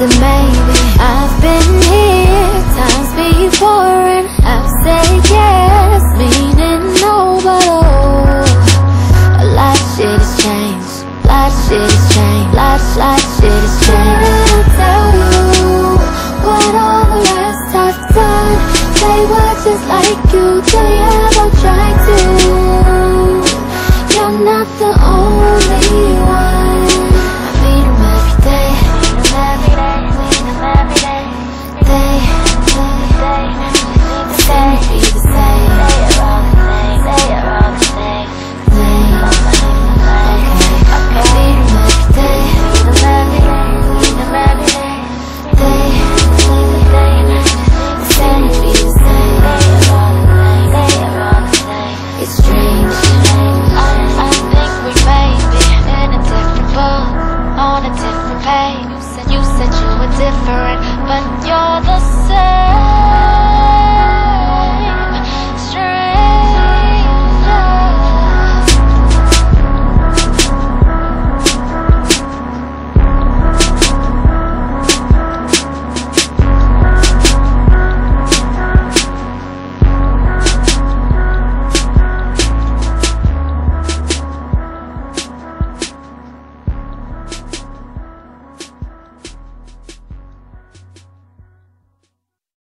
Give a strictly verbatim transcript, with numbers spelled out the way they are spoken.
a maybe. I've been here times before and I've said yes, meaning no, but oh, a lot of shit has changed. A lot of shit has changed. Lot, lot of shit has changed. I'll tell you what all the rest have done. They were just like you, they ever tried to. You're not the only one.